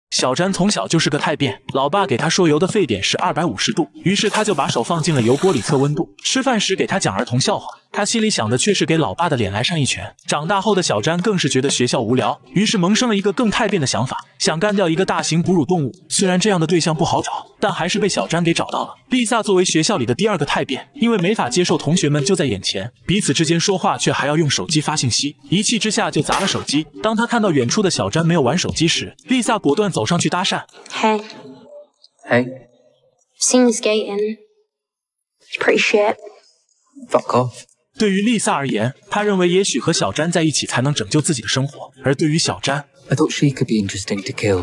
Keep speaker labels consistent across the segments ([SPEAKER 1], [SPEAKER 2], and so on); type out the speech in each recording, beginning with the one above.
[SPEAKER 1] 小詹从小就是个太变，老爸给他说油的沸点是250度，于是他就把手放进了油锅里测温度。吃饭时给他讲儿童笑话，他心里想的却是给老爸的脸来上一拳。长大后的小詹更是觉得学校无聊，于是萌生了一个更太变的想法，想干掉一个大型哺乳动物。虽然这样的对象不好找，但还是被小詹给找到了。丽萨作为学校里的第二个太变，因为没法接受同学们就在眼前，彼此之间说话却还要用手机发信息，一气之下就砸了手机。当他看到远处的小詹没有玩手机时，丽萨果断走上去搭讪。
[SPEAKER 2] Hey.
[SPEAKER 3] Hey.
[SPEAKER 2] Seen you skating. It's pretty shit.
[SPEAKER 3] Fuck off.
[SPEAKER 1] 对于丽萨而言，她认为也许和小詹在一起才能拯救自己的生活，而对于小詹
[SPEAKER 3] I thought she could be interesting to kill.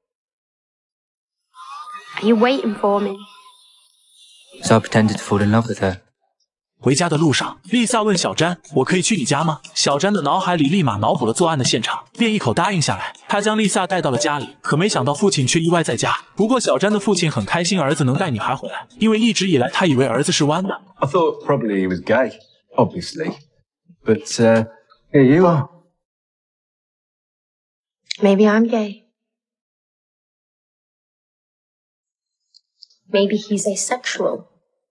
[SPEAKER 2] Are you waiting for me?
[SPEAKER 3] So I pretended to fall in love with her.
[SPEAKER 1] 回家的路上，丽萨问小詹：“我可以去你家吗？”小詹的脑海里立马脑补了作案的现场，便一口答应下来。他将丽萨带到了家里，可没想到父亲却意外在家。不过小詹的父亲很开心儿子能带女孩回来，因为一直以来他以为儿子是弯的。
[SPEAKER 4] I thought probably he was gay, obviously. But, here you are.
[SPEAKER 2] Maybe I'm gay. Maybe he's asexual.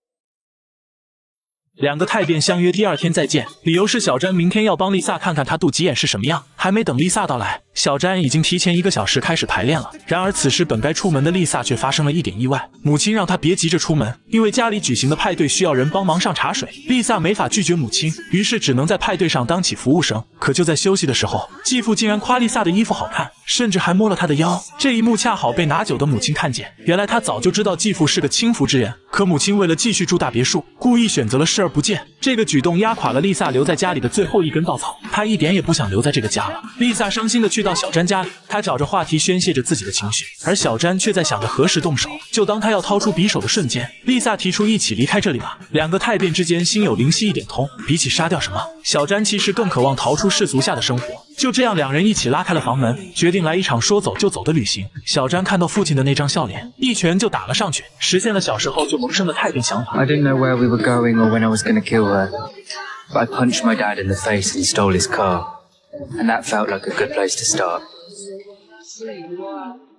[SPEAKER 1] 两个太变相约第二天再见，理由是小詹明天要帮丽萨看看她肚脐眼是什么样。还没等丽萨到来，小詹已经提前1个小时开始排练了。然而此时本该出门的丽萨却发生了一点意外，母亲让她别急着出门，因为家里举行的派对需要人帮忙上茶水。丽萨没法拒绝母亲，于是只能在派对上当起服务生。可就在休息的时候，继父竟然夸丽萨的衣服好看，甚至还摸了她的腰。这一幕恰好被拿酒的母亲看见，原来她早就知道继父是个轻浮之人，可母亲为了继续住大别墅，故意选择了视而不见。这个举动压垮了丽萨留在家里的最后一根稻草，她一点也不想留在这个家了。丽萨伤心的去到小詹家里，她找着话题宣泄着自己的情绪，而小詹却在想着何时动手。就当他要掏出匕首的瞬间，丽萨提出一起离开这里吧。两个太变之间心有灵犀一点通，比起杀掉什么，小詹其实更渴望逃出世俗下的生活。就这样，两人一起拉开了房门，决定来一场说走就走的旅行。小詹看到父亲的那张笑脸，一拳就打了上去，实现了小时候就萌生的太变想法。
[SPEAKER 3] I didn't know where we were going or when I was going to kill her, but I punched my dad in the face and stole his car, and that felt like a good place to start.